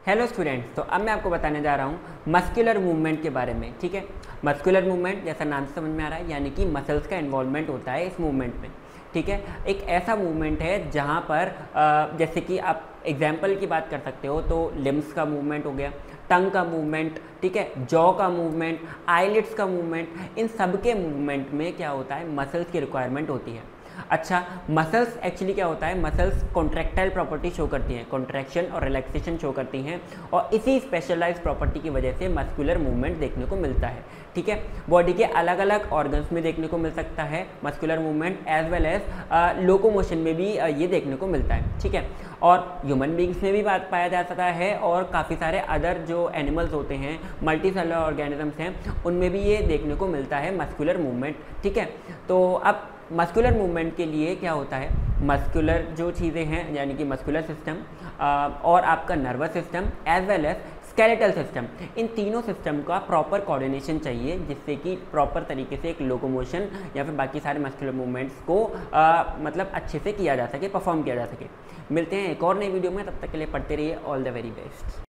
Hello students, तो अब मैं आपको बताने जा रहा हूँ मस्कुलर मूवमेंट के बारे में। ठीक है, मस्कुलर मूवमेंट जैसा नाम से समझ में आ रहा है, यानी कि मसल्स का इन्वॉल्वमेंट होता है इस मूवमेंट में। ठीक है, एक ऐसा मूवमेंट है जहाँ पर जैसे कि आप एग्जाम्पल की बात कर सकते हो तो लिम्स का मूवमेंट हो गया, टंग का मूवमेंट, ठीक है, जॉ का मूवमेंट, आईलिड्स का मूवमेंट। इन सब के मूवमेंट में क्या होता है, मसल्स की रिक्वायरमेंट होती है। अच्छा, मसल्स एक्चुअली क्या होता है, मसल्स कॉन्ट्रैक्टाइल प्रॉपर्टी शो करती हैं, कॉन्ट्रैक्शन और रिलैक्सेशन शो करती हैं, और इसी स्पेशलाइज्ड प्रॉपर्टी की वजह से मस्कुलर मूवमेंट देखने को मिलता है। ठीक है, बॉडी के अलग अलग ऑर्गन्स में देखने को मिल सकता है muscular movement, as well as locomotion में भी ये देखने को मिलता है। ठीक है, और ह्यूमन बींग्स में भी पाया जा सकता है, और काफ़ी सारे अदर जो एनिमल्स होते हैं, मल्टी सेलुलर ऑर्गेनिजम्स हैं, उनमें भी ये देखने को मिलता है मस्कुलर मूवमेंट। ठीक है, तो अब मस्कुलर मूवमेंट के लिए क्या होता है, मस्कुलर जो चीज़ें हैं यानी कि मस्कुलर सिस्टम और आपका nervous system as well as skeletal system, इन तीनों सिस्टम का प्रॉपर कोऑर्डिनेशन चाहिए, जिससे कि प्रॉपर तरीके से एक लोकोमोशन या फिर बाकी सारे मस्कुलर मूवमेंट्स को मतलब अच्छे से किया जा सके, परफॉर्म किया जा सके। मिलते हैं एक और नई वीडियो में, तब तक के लिए पढ़ते रहिए। All the very best.